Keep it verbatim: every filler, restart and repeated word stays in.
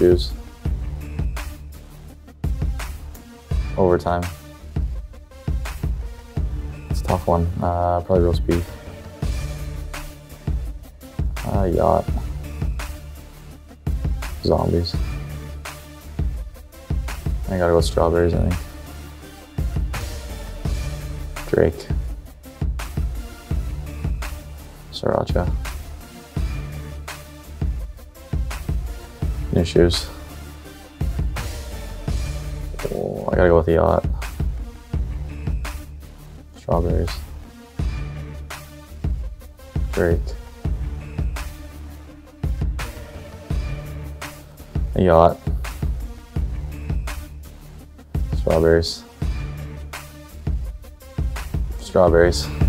shoes. Overtime. It's a tough one. Uh, probably roast beef. Uh, yacht. Zombies. I gotta go with strawberries, I think. Drake. Sriracha. New shoes. Oh, I gotta go with the yacht. Strawberries. Drake. A yacht. Strawberries. Strawberries.